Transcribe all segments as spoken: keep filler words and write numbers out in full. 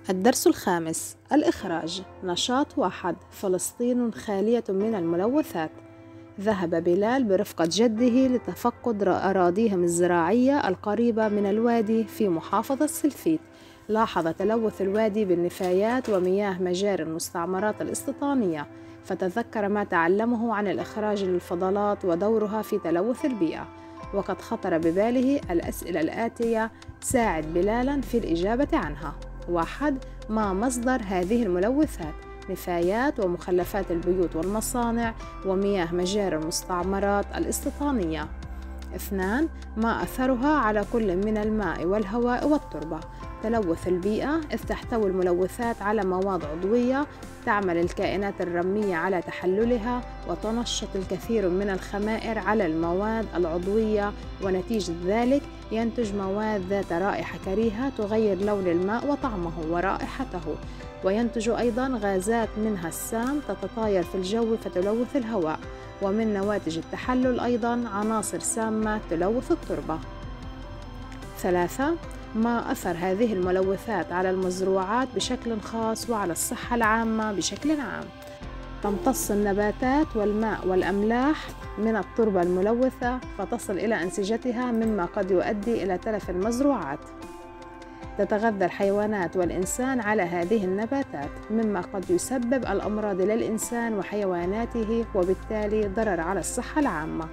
الدرس الخامس: الإخراج. نشاط واحد. فلسطين خالية من الملوثات. ذهب بلال برفقة جده لتفقد أراضيهم الزراعية القريبة من الوادي في محافظة سلفيت. لاحظ تلوث الوادي بالنفايات ومياه مجاري المستعمرات الاستيطانية، فتذكر ما تعلمه عن الإخراج للفضلات ودورها في تلوث البيئة، وقد خطر بباله الأسئلة الآتية. ساعد بلالا في الإجابة عنها. واحد. ما مصدر هذه الملوثات؟ نفايات ومخلفات البيوت والمصانع ومياه مجاري المستعمرات الاستيطانية. اثنان. ما أثرها على كل من الماء والهواء والتربة؟ تلوث البيئة، إذ تحتوي الملوثات على مواد عضوية تعمل الكائنات الرمية على تحللها، وتنشط الكثير من الخمائر على المواد العضوية، ونتيجة ذلك ينتج مواد ذات رائحة كريهة تغير لون الماء وطعمه ورائحته، وينتج أيضا غازات منها السام تتطاير في الجو فتلوث الهواء، ومن نواتج التحلل أيضا عناصر سامة تلوث التربة. ثلاثة. ما أثر هذه الملوثات على المزروعات بشكل خاص وعلى الصحة العامة بشكل عام؟ تمتص النباتات والماء والأملاح من التربة الملوثة فتصل إلى أنسجتها، مما قد يؤدي إلى تلف المزروعات. تتغذى الحيوانات والإنسان على هذه النباتات، مما قد يسبب الأمراض للإنسان وحيواناته، وبالتالي ضرر على الصحة العامة.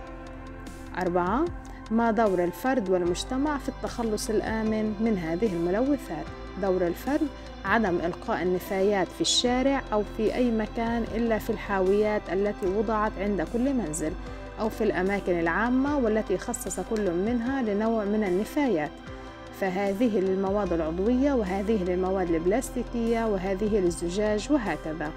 أربعة. ما دور الفرد والمجتمع في التخلص الآمن من هذه الملوثات؟ دور الفرد: عدم إلقاء النفايات في الشارع أو في أي مكان إلا في الحاويات التي وضعت عند كل منزل، أو في الأماكن العامة والتي خصص كل منها لنوع من النفايات، فهذه للمواد العضوية، وهذه للمواد البلاستيكية، وهذه للزجاج، وهكذا.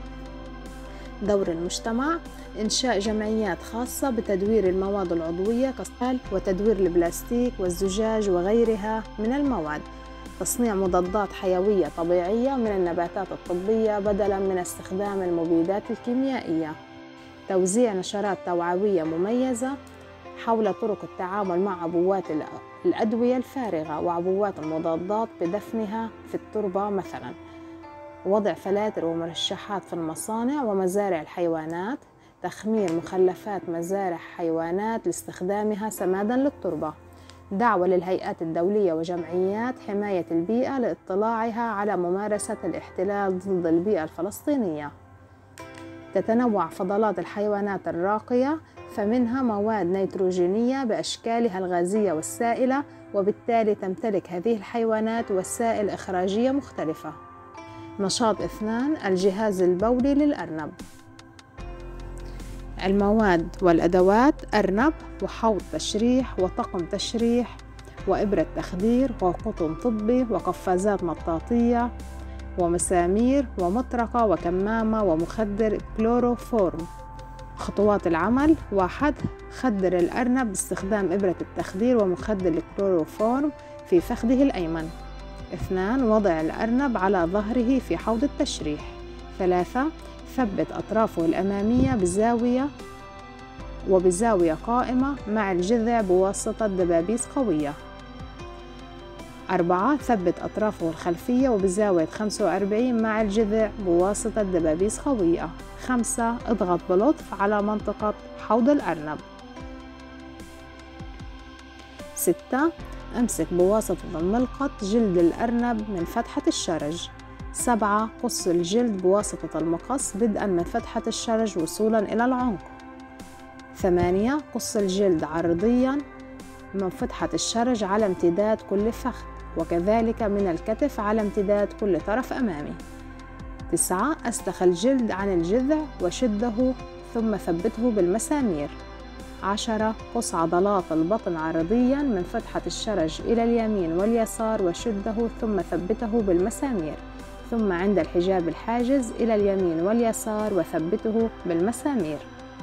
دور المجتمع: إنشاء جمعيات خاصة بتدوير المواد العضوية كالصلب وتدوير البلاستيك والزجاج وغيرها من المواد، تصنيع مضادات حيوية طبيعية من النباتات الطبية بدلاً من استخدام المبيدات الكيميائية. توزيع نشرات توعوية مميزة حول طرق التعامل مع عبوات الأدوية الفارغة وعبوات المضادات بدفنها في التربة مثلاً. وضع فلاتر ومرشحات في المصانع ومزارع الحيوانات. تخمير مخلفات مزارع حيوانات لاستخدامها سمادا للتربة. دعوة للهيئات الدولية وجمعيات حماية البيئة لاطلاعها على ممارسة الاحتلال ضد البيئة الفلسطينية. تتنوع فضلات الحيوانات الراقية، فمنها مواد نيتروجينية بأشكالها الغازية والسائلة، وبالتالي تمتلك هذه الحيوانات وسائل إخراجية مختلفة. نشاط اثنان: الجهاز البولي للأرنب. المواد والأدوات: أرنب وحوض تشريح وطقم تشريح وإبرة تخدير وقطن طبي وقفازات مطاطية ومسامير ومطرقة وكمامة ومخدر كلوروفورم. خطوات العمل: واحد. خدر الأرنب باستخدام إبرة التخدير ومخدر الكلوروفورم في فخذه الأيمن. اثنان. وضع الأرنب على ظهره في حوض التشريح. ثلاثة. ثبت أطرافه الأمامية بزاوية وبزاوية قائمة مع الجذع بواسطة دبابيس قوية. أربعة. ثبت أطرافه الخلفية وبزاوية خمسة وأربعين مع الجذع بواسطة دبابيس قوية. خمسة. اضغط بلطف على منطقة حوض الأرنب. ستة. امسك بواسطة الملقط جلد الأرنب من فتحة الشرج. سبعة. قص الجلد بواسطة المقص بدءا من فتحة الشرج وصولا إلى العنق. ثمانية. قص الجلد عرضيا من فتحة الشرج على امتداد كل فخذ، وكذلك من الكتف على امتداد كل طرف أمامي. تسعة. أسلخ الجلد عن الجذع وشده ثم ثبته بالمسامير. عشرة. قص عضلات البطن عرضيا من فتحة الشرج إلى اليمين واليسار وشده ثم ثبته بالمسامير، ثم عند الحجاب الحاجز إلى اليمين واليسار وثبته بالمسامير.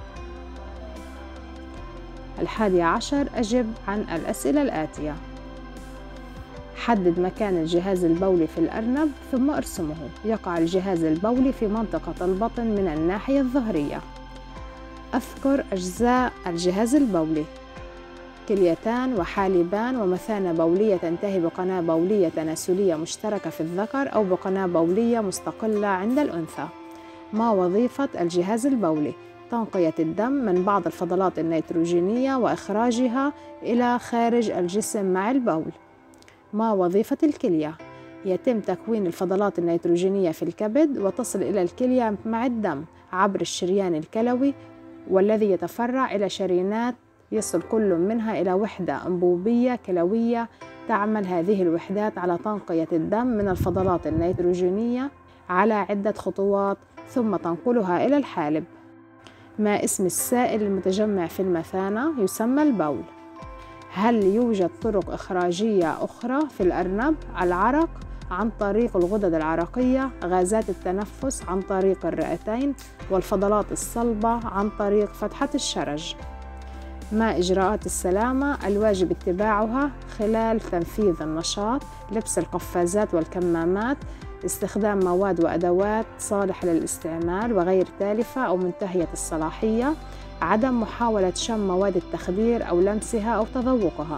الحادي عشر. أجب عن الأسئلة الآتية. حدد مكان الجهاز البولي في الأرنب ثم ارسمه. يقع الجهاز البولي في منطقة البطن من الناحية الظهرية. أذكر أجزاء الجهاز البولي. كليتان وحالبان ومثانة بولية تنتهي بقناة بولية تناسلية مشتركة في الذكر أو بقناة بولية مستقلة عند الأنثى. ما وظيفة الجهاز البولي؟ تنقية الدم من بعض الفضلات النيتروجينية وإخراجها إلى خارج الجسم مع البول. ما وظيفة الكلية؟ يتم تكوين الفضلات النيتروجينية في الكبد وتصل إلى الكلية مع الدم عبر الشريان الكلوي، والذي يتفرع إلى شريانات يصل كل منها إلى وحدة أنبوبية كلوية. تعمل هذه الوحدات على تنقية الدم من الفضلات النيتروجينية على عدة خطوات ثم تنقلها إلى الحالب. ما اسم السائل المتجمع في المثانة؟ يسمى البول. هل يوجد طرق إخراجية أخرى في الأرنب؟ العرق عن طريق الغدد العرقية، غازات التنفس عن طريق الرئتين، والفضلات الصلبة عن طريق فتحة الشرج. ما إجراءات السلامة الواجب اتباعها خلال تنفيذ النشاط؟ لبس القفازات والكمامات، استخدام مواد وأدوات صالحة للاستعمال وغير تالفة أو منتهية الصلاحية، عدم محاولة شم مواد التخدير أو لمسها أو تذوقها.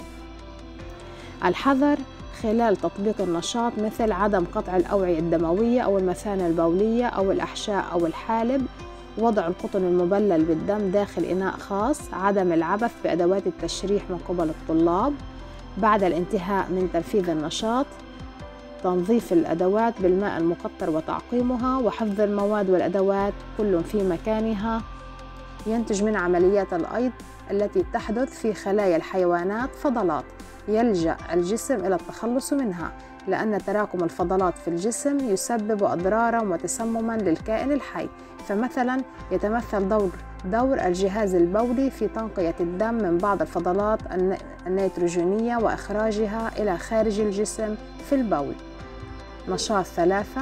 الحذر خلال تطبيق النشاط مثل عدم قطع الأوعية الدموية أو المثانة البولية أو الأحشاء أو الحالب، وضع القطن المبلل بالدم داخل إناء خاص، عدم العبث بأدوات التشريح من قبل الطلاب. بعد الانتهاء من تنفيذ النشاط تنظيف الأدوات بالماء المقطر وتعقيمها، وحفظ المواد والأدوات كل في مكانها. ينتج من عمليات الأيض التي تحدث في خلايا الحيوانات فضلات يلجأ الجسم إلى التخلص منها، لأن تراكم الفضلات في الجسم يسبب أضرارا وتسمما للكائن الحي. فمثلا يتمثل دور دور الجهاز البولي في تنقية الدم من بعض الفضلات النيتروجينية وإخراجها إلى خارج الجسم في البول. نشاط ثلاثة: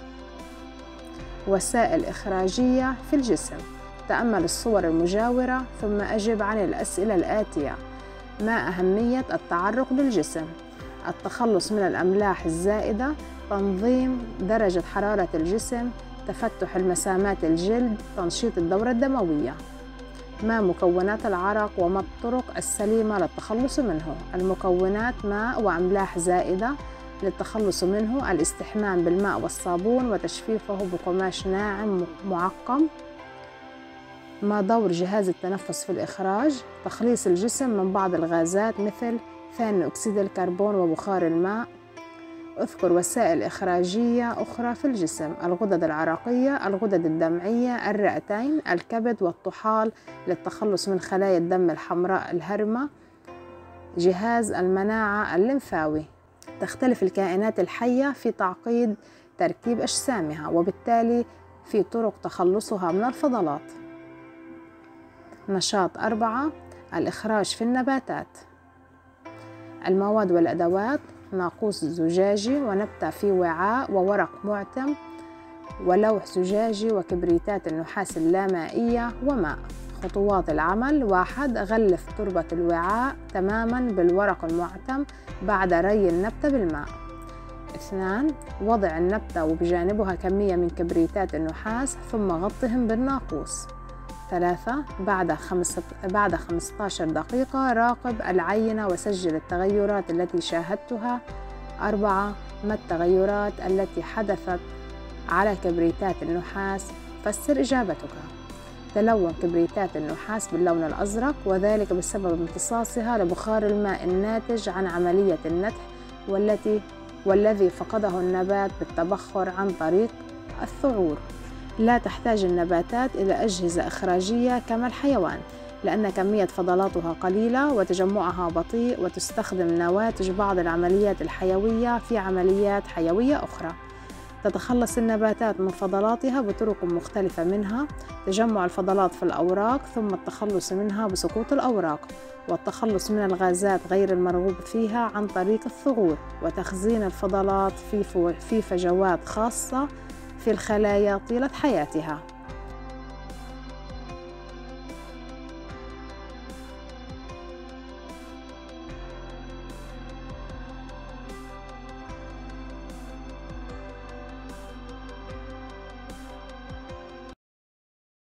وسائل إخراجية في الجسم. تأمل الصور المجاورة ثم أجب عن الأسئلة الآتية: ما أهمية التعرق بالجسم؟ التخلص من الأملاح الزائدة، تنظيم درجة حرارة الجسم، تفتح المسامات الجلد، تنشيط الدورة الدموية. ما مكونات العرق وما الطرق السليمة للتخلص منه؟ المكونات ماء وأملاح زائدة. للتخلص منه الاستحمام بالماء والصابون وتجفيفه بقماش ناعم معقم. ما دور جهاز التنفس في الإخراج؟ تخليص الجسم من بعض الغازات مثل ثاني أكسيد الكربون وبخار الماء. اذكر وسائل إخراجية أخرى في الجسم: الغدد العرقية، الغدد الدمعية، الرئتين، الكبد والطحال للتخلص من خلايا الدم الحمراء الهرمة، جهاز المناعة الليمفاوي. تختلف الكائنات الحية في تعقيد تركيب أجسامها، وبالتالي في طرق تخلصها من الفضلات. نشاط أربعة: الإخراج في النباتات. المواد والأدوات: ناقوس زجاجي ونبتة في وعاء وورق معتم ولوح زجاجي وكبريتات النحاس اللامائية وماء. خطوات العمل: واحد: غلف تربة الوعاء تماما بالورق المعتم بعد ري النبتة بالماء. اثنان: وضع النبتة وبجانبها كمية من كبريتات النحاس ثم غطهم بالناقوس. ثلاثة: بعد خمسة بعد خمسة عشر دقيقة راقب العينة وسجل التغيرات التي شاهدتها. أربعة: ما التغيرات التي حدثت على كبريتات النحاس؟ فسر إجابتك. تلون كبريتات النحاس باللون الأزرق، وذلك بسبب امتصاصها لبخار الماء الناتج عن عملية النتح والتي والذي فقده النبات بالتبخر عن طريق الثغور. لا تحتاج النباتات إلى أجهزة إخراجية كما الحيوان، لأن كمية فضلاتها قليلة وتجمعها بطيء، وتستخدم نواتج بعض العمليات الحيوية في عمليات حيوية أخرى. تتخلص النباتات من فضلاتها بطرق مختلفة، منها تجمع الفضلات في الأوراق ثم التخلص منها بسقوط الأوراق، والتخلص من الغازات غير المرغوب فيها عن طريق الثغور، وتخزين الفضلات في في فجوات خاصة في الخلايا طيلة حياتها.